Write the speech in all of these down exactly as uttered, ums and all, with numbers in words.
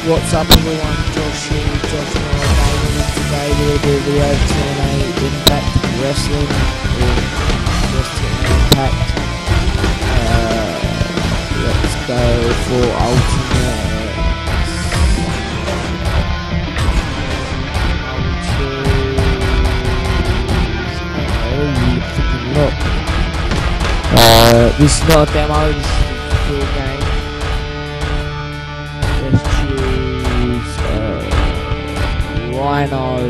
What's up everyone, Josh here, Josh and I are gaming, and today we'll do a video of T N A Impact Wrestling, or just T N A Impact. Uh, let's go for Ultimate. Oh, freaking look. Uh, this is not a demo, this is a full game. Let's choose uh, Rhino.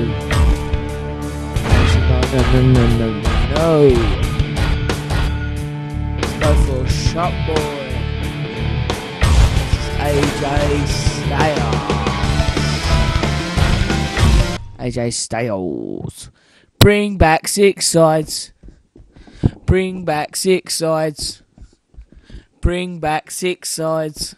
No, no, no, no, no, no. Let's go for Shop Boy. This is A J Styles. A J Styles. Bring back six sides. Bring back six sides. Bring back six sides.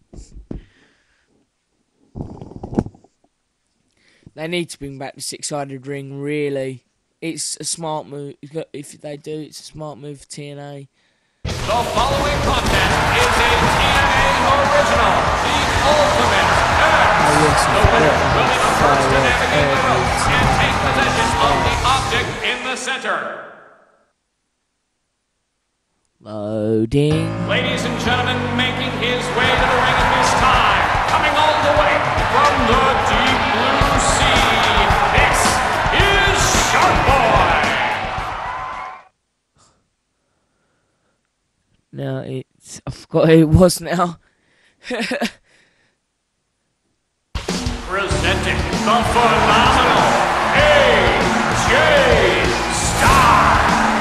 They need to bring back the six-sided ring, really. It's a smart move. If they do, it's a smart move for T N A. The following contest is a T N A original, the Ultimate X. Oh, yes, the winner will be the first to navigate the ropes and take possession of the object in the center. Loading. Ladies and gentlemen, making his way to the ring at this time, coming all the way from the deep blue sea, this is Hauppauge. Now it's, I forgot who it was now. Presenting the phenomenal A J Styles.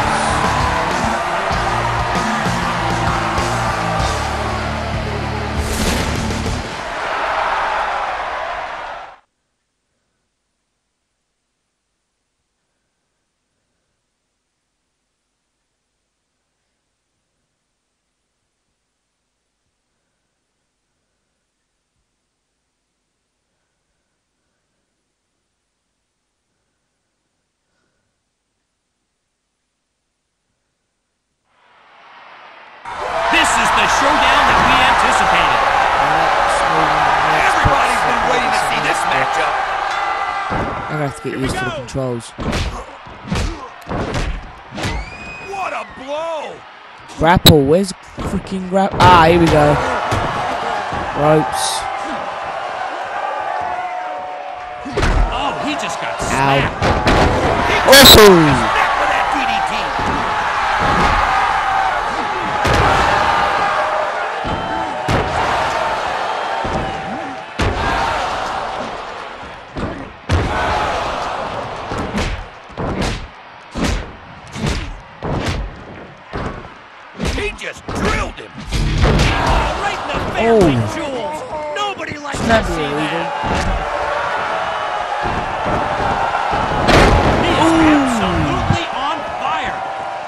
This is the showdown that we anticipated. Everybody's been waiting to see this matchup. I'm gonna have to get used to the controls. What a blow! Grapple, where's freaking grapple? Ah, here we go. Ropes. Oh, he just got Ow. smacked. Oh! Neck with that D D T. He just drilled him. Oh, right in the family Oh. jewels. Nobody likes It's not to see really that. legal. He is absolutely on fire.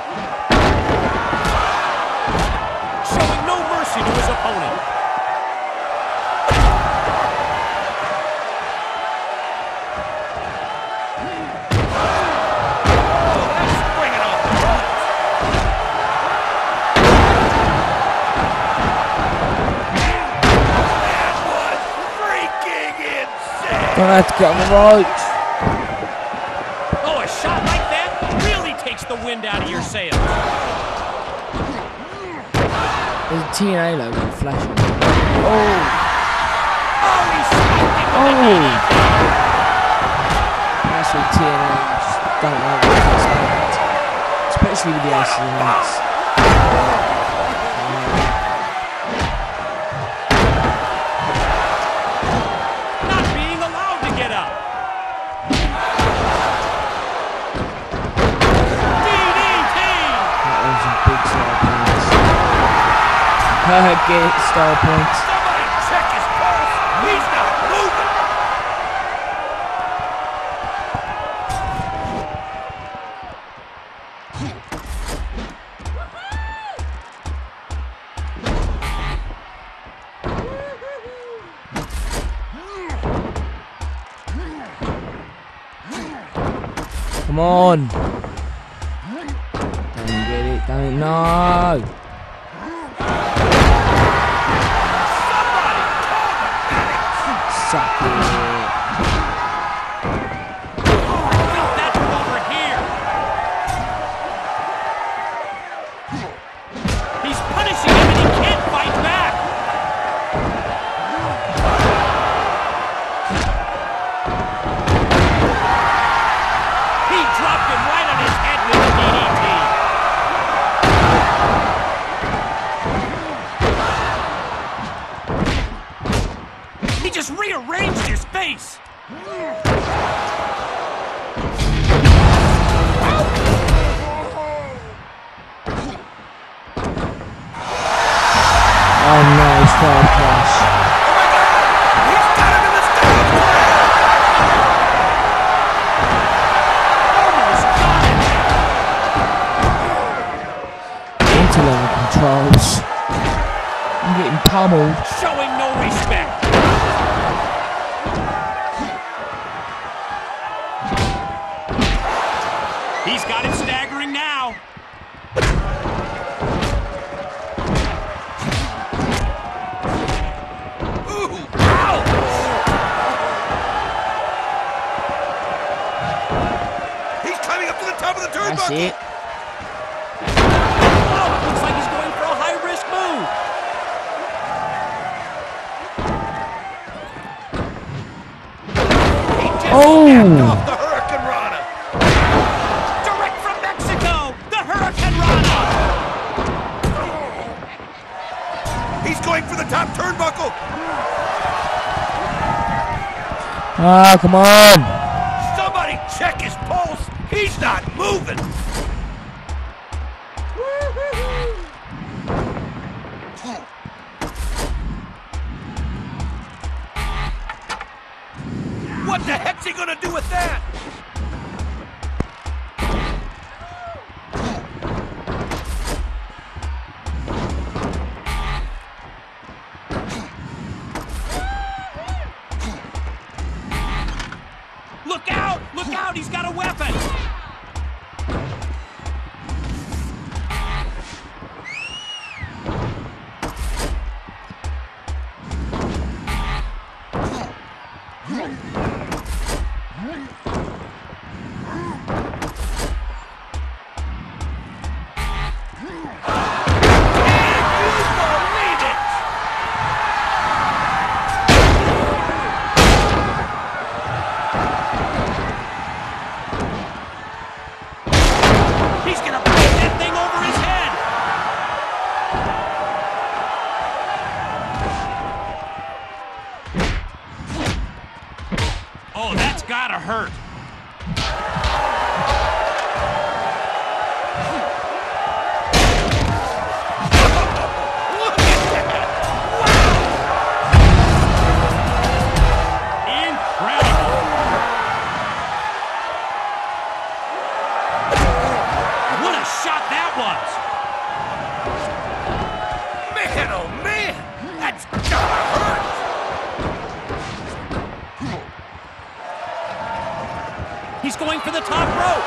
Showing no mercy to his opponent. Oh, that's bringing off the ropes. That was freaking insane. Gonna have to get on the ropes. Oh, a shot like that really takes the wind out of your sails. There's a T N A logo flashing. Oh! Oh, he smoked him with Oh! the D D T. That's what T N A just don't know what to expect. Especially with the aces and eights. Not being allowed to get up. D D T. That was some big star points. Get it, star points. Somebody check his pulse. He's not moving. Come on. Don't get it, don't know. punishing him and he can't fight back. He dropped him right on his head with the D D T. He just rearranged his face. Oh no, it's far across. He's got him in the stomach. Almost got it. Into level controls. I'm getting pummeled. Showing no respect. He's got him staggering now. That's it. Oh, it looks like he's going for a high-risk move. He just Oh! snapped off the Hurricane Rana. Direct from Mexico, the Hurricane Rana. He's going for the top turnbuckle. Ah, come on. Somebody check his pulse. He's not moving. What the heck's he gonna do with that? Look out! Look out! He's got a weapon! He's gonna put that thing over his head! Oh, that's gotta hurt. Look at that! Incredible! What a shot that was! Man, oh man! That's gotta hurt! He's going for the top rope!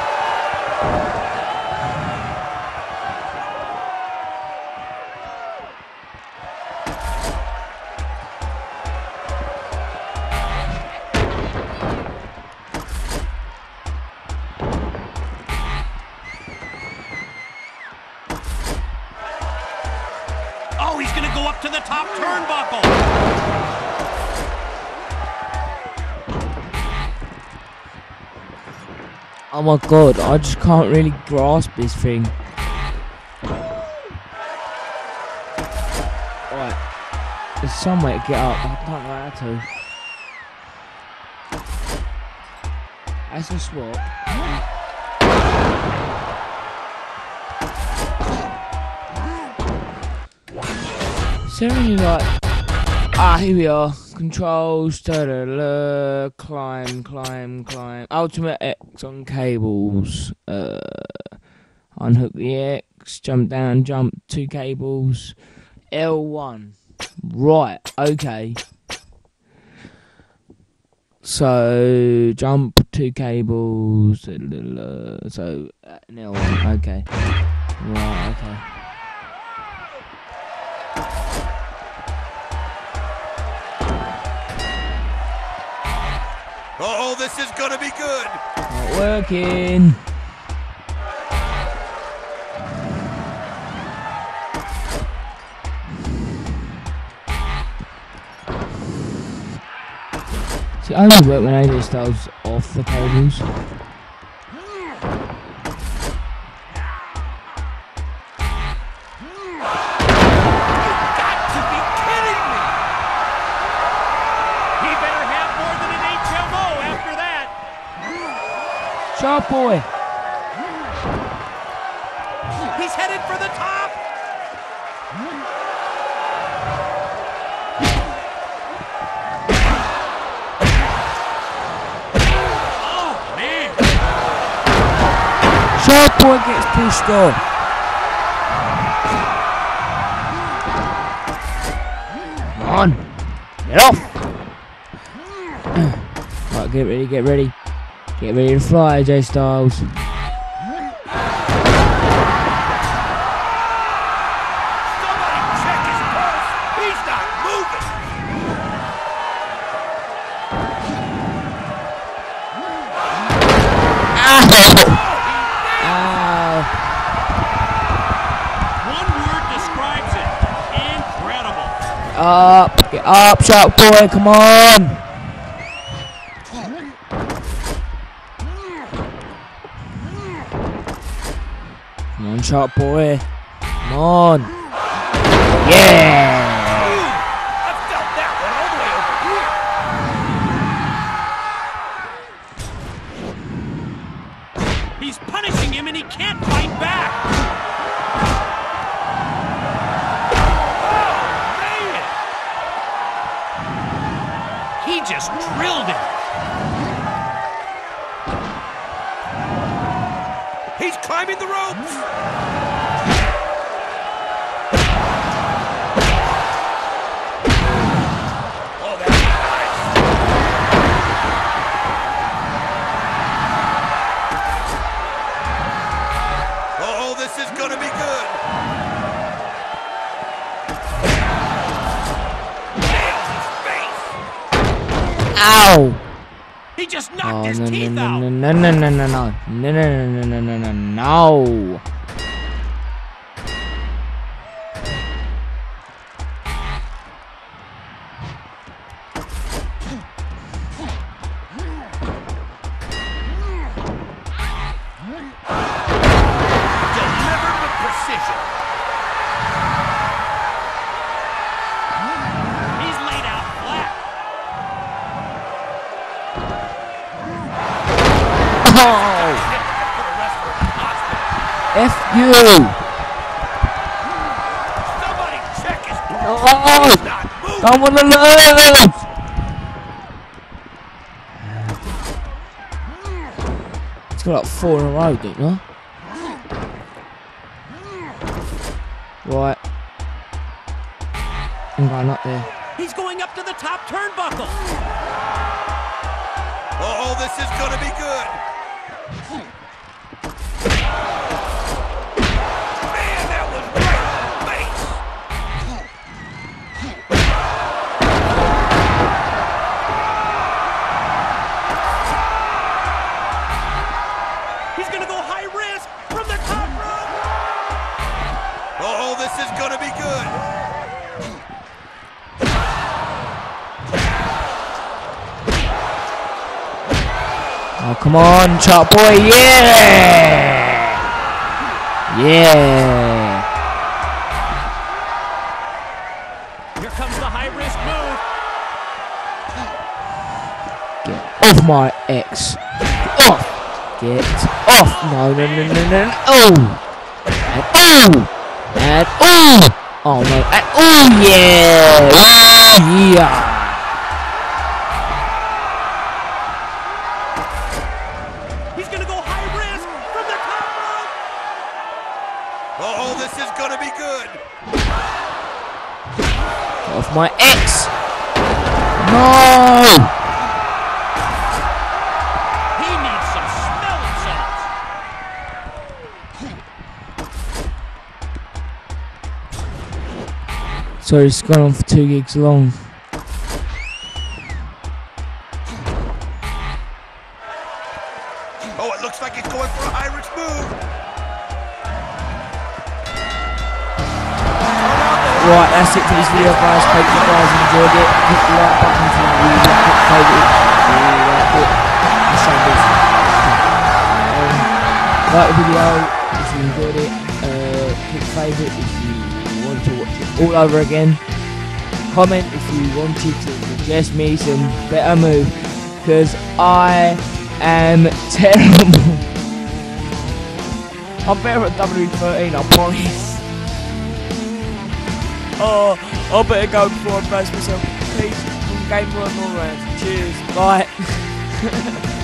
Oh, he's gonna go up to the top turnbuckle! Oh my god, I just can't really grasp this thing. Alright. There's some way to get up, but I don't know how to. That's a swap. Seriously, like, ah, here we are. Controls, da da da, climb, climb, climb. Ultimate X on cables. Uh, unhook the X, jump down, jump two cables. L one. Right, okay. So, jump two cables. Da, da, da, da. So, uh, an L one, okay. Right, okay. Oh, this is gonna be good. Not working. See, I only work when A J Styles off the tables. Sharp boy. He's headed for the top. Oh, man. Sharp boy gets pushed off. Come on. Get off. Right, get ready, get ready. Get ready to fly, A J Styles. Somebody check his pulse. He's not moving. Ow! Ow! One word describes it. Incredible. Up! Get up, sharp boy, come on! Come on, sharp boy. Come on. Yeah! I felt that one all the way over here. He's punishing him and he can't fight back. Oh, man. He just drilled him. He's climbing the ropes. Oh, that's nice. Oh, this is gonna be good. Nailed his face. Ow! He just knocked Oh, his no, teeth no, out. no, no, no, no, no, no, no, no, no, no, no, no, no. Delivered with precision. He's laid out flat. Oh! F you! Somebody check his pulse. Oh! He's not moving. I wanna lose! It's got like four in a row, don't you? Right. I'm going up there. He's going up to the top turnbuckle. Oh, this is gonna be good. Man, that was right in the face. He's going to go high risk from the top rope. Oh, this is gonna be good. Oh, come on, chop boy, yeah! Yeah! Here comes the high risk move. Get off my ex. Get off! Get off! No, no, no, no, no, no. Oh! And oh! And oh! Oh no, and oh yeah! Oh yeah! He's going to go high risk from the top rope. Oh, this is gonna be good. Get off my ex! No! He needs some smelling salts. Sorry, it's gone on for two gigs long. Oh, it looks like he's going for a high risk move. Turn out the Right, that's it for this video, guys. Hope you guys enjoyed it. Hit the like button if you really like it, favourite it, if you really like it. And shambles. Um, like the video if you enjoyed it. Uh, hit favourite if you want to watch it all over again. Comment if you wanted to suggest me some better moves, because I am terrible. I'm better at W thirteen, I promise. Oh, I better go before I embarrass myself. Peace from Game One All Round. Cheers. Bye.